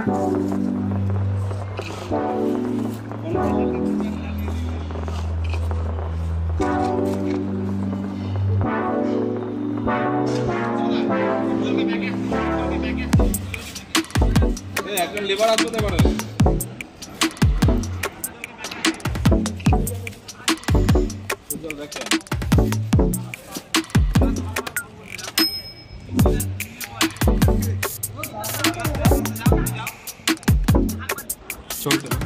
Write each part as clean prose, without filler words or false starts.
একজন লেবার আসতে পারে চলতে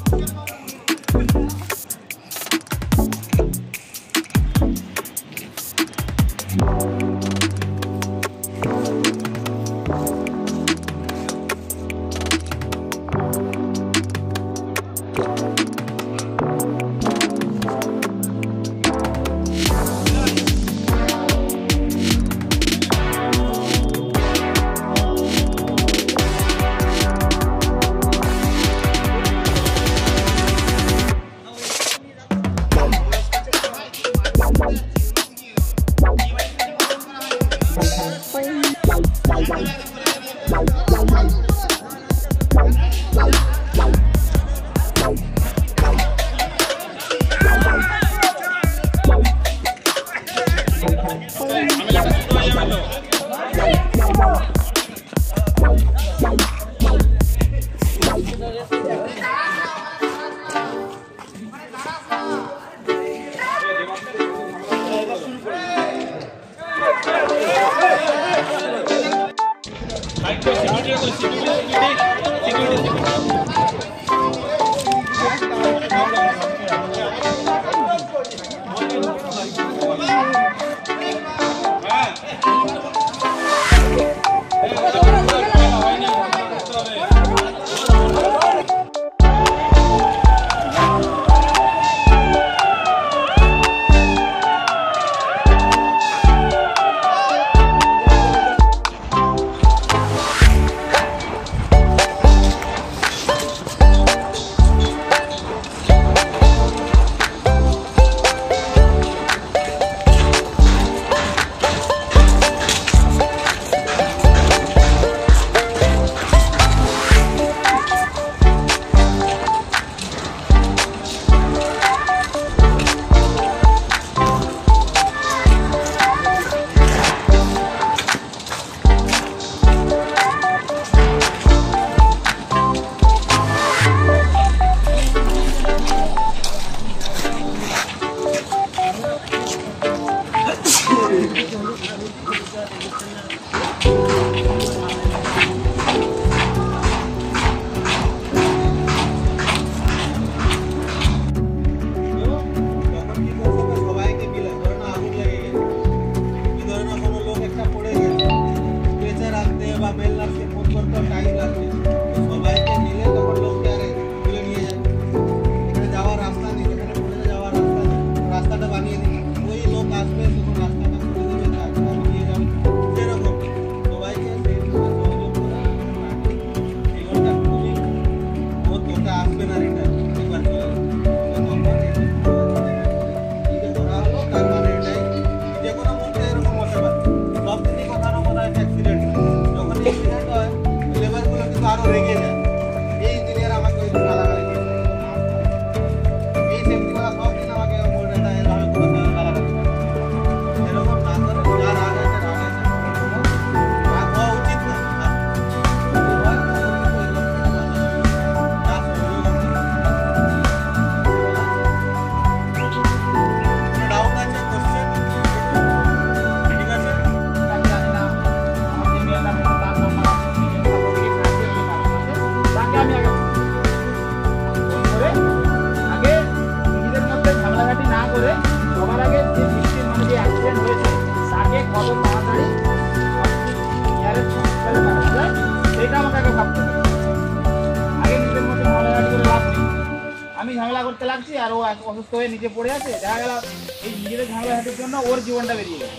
আমি ঝামেলা করতে লাগছি আর ও অসুস্থ হয়ে নিচে পড়ে আছে, দেখা গেল এই নিজেদের ঝামেলাঘাটির জন্য ওর জীবনটা বেরিয়ে গেছে,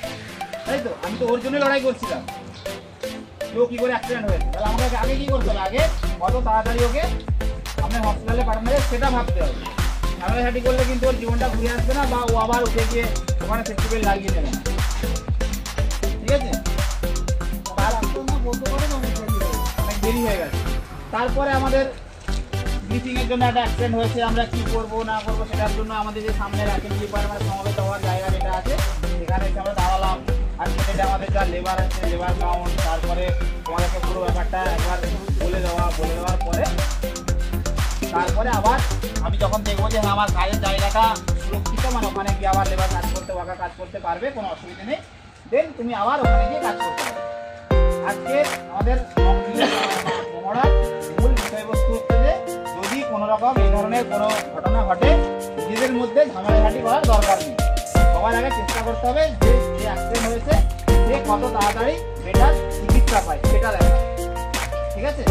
তাই তো? আমি তো ওর জন্য লড়াই করছিলাম, ও কি করে অ্যাক্সিডেন্ট হয়েছে, তাহলে আমাকে আগে কি করতে হবে? আগে কত তাড়াতাড়ি ওকে আপনি হসপিটালে পাঠানো যায় সেটা ভাবতে হবে। ঝামেলাঘাটি করলে কিন্তু ওর জীবনটা ঘুরে আসবে না, বা ও আবার উঠে গিয়ে ওখানে সেফটি বেল্ট লাগিয়ে নেবে না, ঠিক আছে? অনেক দেরি হয়ে গেছে। তারপরে আমাদের ব্রিফিংয়ের জন্য একটা অ্যাক্সিডেন্ট হয়েছে, আমরা কি করবো না করবো সেটার জন্য আমাদের যে সামনে রাখেন ডিপার্টমেন্ট সমবেত হওয়ার জায়গা যেটা আছে সেখানে এসে আমরা দাঁড়ালাম। আর সেটা আমাদের যা লেবার আছে লেবার কাউন্ট, তারপরে তোমাদেরকে পুরো ব্যাপারটা একবার বলে দেওয়ার পরে তারপরে আবার আমি যখন দেখবো যে হ্যাঁ আমার কাজের জায়গাটা সুরক্ষিত, মানে ওখানে গিয়ে আবার লেবার কাজ করতে ওয়াকা কাজ করতে পারবে, কোনো অসুবিধা নেই, দেন তুমি আবার ওখানে গিয়ে কাজ করতে পারবে। আজকে আমাদের মহড়ার মূল বিষয়বস্তু হচ্ছে যে যদি কোনো রকম এই ধরনের কোনো ঘটনা ঘটে নিজেদের মধ্যে ঝামেলাঘাটি করার দরকার নেই, সবার আগে চেষ্টা করতে হবে যে যে অ্যাক্সিডেন্ট হয়েছে সে কত তাড়াতাড়ি বেটার চিকিৎসা পায় সেটা দেখা, ঠিক আছে?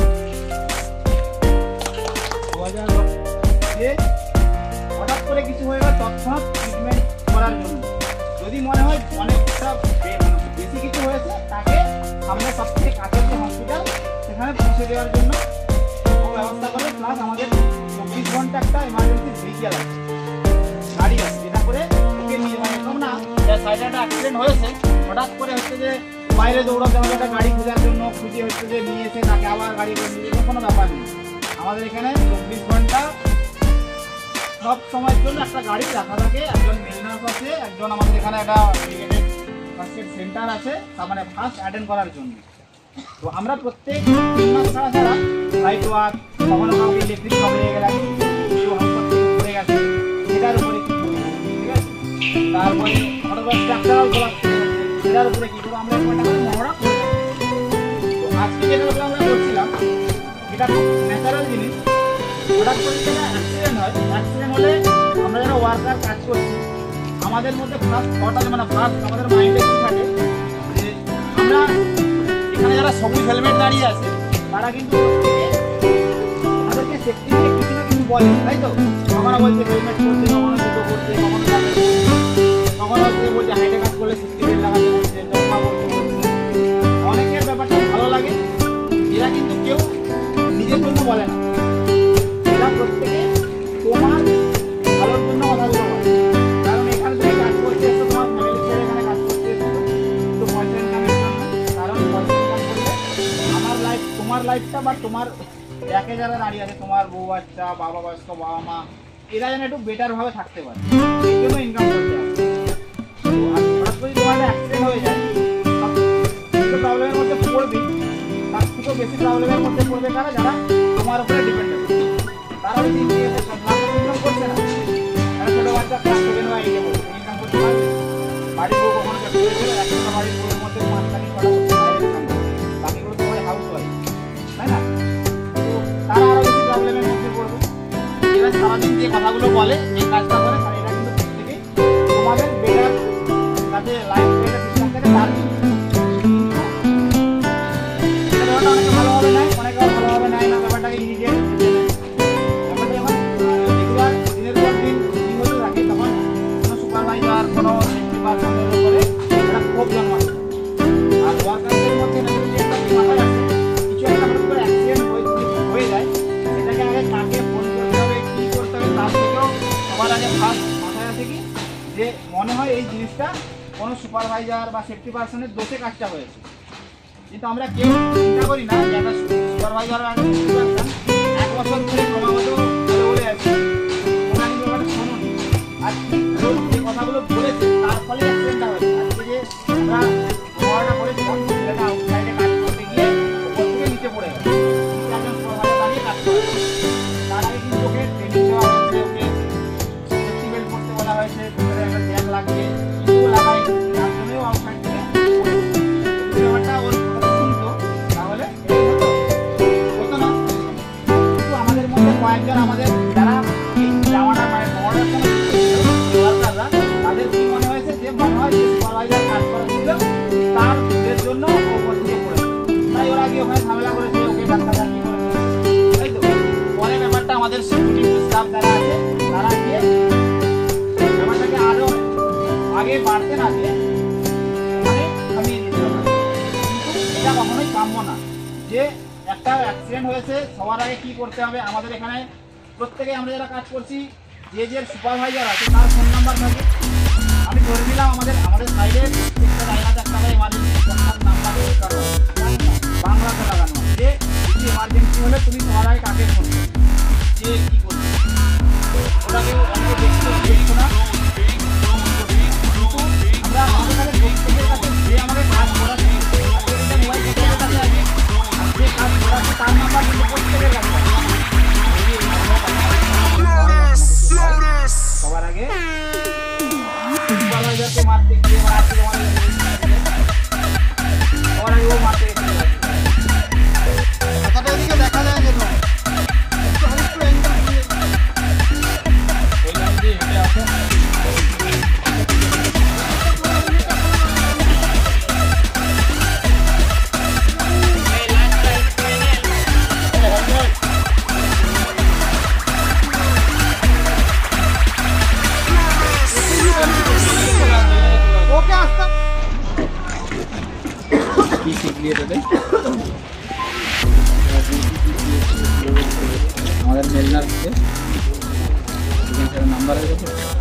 যে হঠাৎ করে কিছু হয়ে গেল তৎক্ষণাৎ ট্রিটমেন্ট করার জন্য, যদি মনে হয় অনেকটা বেশি কিছু হয়েছে তাকে সামনে সবথেকে কাছের যে হসপিটাল সেখানে পৌঁছে দেওয়ার জন্য ব্যবস্থা করে। প্লাস আমাদের 24 ঘন্টা একটা এমার্জেন্সি ভেহিকেল আছে, গাড়ি আছে, যেটা করে ওকে নিয়ে মানে এরকম না সাইডে একটা অ্যাক্সিডেন্ট হয়েছে হঠাৎ করে হচ্ছে যে বাইরে দৌড়াতে হবে একটা গাড়ি খোঁজার জন্য, খুঁজে হচ্ছে যে নিয়ে এসে তাকে আবার গাড়ি করে নিয়ে যেতে কোনো ব্যাপার নেই। আমাদের এখানে 24 ঘন্টা সব সময়ের জন্য একটা গাড়ি রাখা থাকে, একজন মেলনার্স আছে, একজন আমাদের এখানে একটা ডেডিকেটেড ফার্স্ট এড সেন্টার আছে তার মানে ফার্স্ট অ্যাটেন্ড করার জন্য। তো আমরা প্রত্যেক 3 মাস ছাড়া ছাড়া লাইট ওয়ার্ক, কখনো কাউকে ইলেকট্রিক শক লেগে গেলে পড়ে গেছে সেটার উপরে কী করবো, ঠিক আছে? তারপরে হঠাৎ স্ট্রাকচারাল কলাপস সেটার উপরে কী করবো, আমরা একটা করে মহড়া করে থাকি। তো আজকে যেটা আমরা করছিলাম এটা খুব ন্যাচারাল জিনিস, হঠাৎ করে যেটা অ্যাক্সিডেন্ট হয়, অ্যাক্সিডেন্ট হলে আমরা যারা ওয়ার্কার কাজ করছি আমাদের মধ্যে ফার্স্ট থট আছে, মানে ফার্স্ট আমাদের মাইন্ডে কী থাকে যে আমরা এখানে যারা সবুজ হেলমেট দাঁড়িয়ে আছে তারা কিন্তু আমাদেরকে সেফটি নিয়ে কিছু না কিছু বলে, তাই তো? কখনো বলছে হেলমেট করতে, কখনো জুতো করতে, কখনো কখনো হচ্ছে বলছে হাইটে কাজ করলে সেফটি বেল্ট লাগাতে বলছে, চশমা করতে বলছে। অনেকের ব্যাপারটা ভালো লাগে, এরা কিন্তু কেউ নিজের জন্য বলে না, এরা প্রত্যেকে তোমার ভালোর জন্য কথাগুলো বলে। কারণ এখানে তুমি কাজ করতে এসছো, তোমার ফ্যামিলি ছেড়ে এখানে কাজ করতে এসছো তো পয়সা ইনকামের জন্য, কারণ পয়সা ইনকাম করলে আমার লাইফ তোমার লাইফটা বা তোমার একে যারা দাঁড়িয়ে আছে তোমার বউ বাচ্চা বাবা বয়স্ক বাবা মা এরা যেন একটু বেটারভাবে থাকতে পারে, এই জন্য ইনকাম করতে হবে। তো হঠাৎ করে তোমার অ্যাক্সিডেন্ট হয়ে যায় সব প্রবলেমের মধ্যে পড়বেই, তার থেকেও বেশি প্রবলেমের মধ্যে পড়বে কারা, যারা তোমার উপরে ডিপেন্ডেন্ট, তারা যদি ইনকাম করছে না, তারা ছোটো বাচ্চা ক্লাস 7 বা 8 বলছে ইনকাম করতে পারবে, বাড়ির বউ কখনো একটা বাড়ির বউয়ের মধ্যে 5 টাকা 6 টাকা বাকিগুলো তোমার হাউস ওয়াইফ, তাই না? তো তারা আরও বেশি প্রবলেমের মধ্যে পড়বে। এরা সারাদিন যে কথাগুলো বলে যে কাজটা করে তারা এটা কিন্তু প্রত্যেকেই তোমাদের বেটার কাছে লাইফ বেটার সিস্টেম থেকে তার অনেকে ভালোভাবে নেয়, অনেকে ভালোভাবে নেয় না, ব্যাপারটাকে ইমিডিয়েট ব্যাপারটা যখন রেগুলার দিনের পর দিন কি হতে থাকে তখন কোনো সুপারভাইজার কোনো সেফটি পার্সনের উপরে একটা ক্ষোভ জন্মায়। আর ওয়ার্কারদের মধ্যে যদি একটা মাথায় আসে কিছু একটা হঠাৎ করে অ্যাক্সিডেন্ট হয়ে যায় সেটাকে আগে কাকে ফোন করতে হবে কী করতে হবে তার থেকেও সবার আগে ফার্স্ট মাথায় আসে কি যে মনে হয় এই জিনিসটা কোনো সুপারভাইজার বা সেফটি পার্সনের দোষে কাজটা হয়েছে। কিন্তু আমরা কেউ চিন্তা করি না যে একটা সুপারভাইজার এক বছর ধরে ক্রমাগত বলে আছে ওরা কিন্তু ব্যাপারটা শোনুন আর যে কথাগুলো বলেছে তার ফলে অ্যাক্সিডেন্টটা হয়েছে। আজকে যে আমরা ব্যবহারটা করেছিলাম সেটা আউটসাইডে কাজ করতে গিয়ে ওপর থেকে নিচে পড়ে গেছে, একজন সুপারভাইজার দাঁড়িয়ে কাজ করে তার আগে কিন্তু ওকে ট্রেনিং দেওয়া হয়েছে, ওকে সেফটি বেল্ট করতে বলা হয়েছে, ভিতরে একটা ট্যাগ লাগবে কিন্তু লাগাই তার জন্যও আউটসাইড থেকে ব্যাপারটা ওর কয়েকজন আমাদের যারা এই জামাটা মানে মহড়ার সময় ওয়ার্কাররা তাদের কি মনে হয়েছে যে মনে হয় যে সুপারভাইজার কাজ করা ছিল তার জন্য ওপর থেকে পড়েছে, তাই ওরা গিয়ে ওখানে ঝামেলা করেছে, ওকে ডাক্তারদাকি করেছে, তাই তো? পরে ব্যাপারটা আমাদের সিকিউরিটি স্টাফ যারা আছে তারা গিয়ে ব্যাপারটাকে আরও আগে বাড়তে না দিয়ে ওখানে থামিয়ে দিতে হবে। কিন্তু এটা কখনোই কাম্য না যে একটা অ্যাক্সিডেন্ট হয়েছে সবার আগে কী করতে হবে। আমাদের এখানে প্রত্যেকে আমরা যারা কাজ করছি যে যে সুপারভাইজার আছে তার ফোন নাম্বার থাকে, আমি ধরে নিলাম আমাদের সাইডে একটা জায়গাতে একটা এমার্জেন্সি কন্ট্যাক্ট নাম্বার কারো বাংলাতে লাগানো যে কিছু এমার্জেন্সি হলে তুমি সবার আগে কাকে ফোন করবে, যে কি করবে, ওটাকে অনেকে দেখছো না। আমরা আমাদের কাছে প্রত্যেকের কাছে যে আমাকে কাজ করাচ্ছে, মোবাইল প্রত্যেকের কাছে আছে, আর যে কাজ করাচ্ছে তার নাম্বার কিন্তু প্রত্যেকের কাছে আছে। সবার আগে সুপারভাইজারকে মারতে গিয়ে সবার আগে ও মারতে গেছে। কথাটা এদিকে দেখা যায় যেন আরেকটু অ্যাঙ্গেল দিয়ে ওই লাইন দিয়ে হেঁটে আসো। ওকে আসতে কি শিখলি এটাতে? আমাদের মেলনার নাম্বার হয়ে গেছে।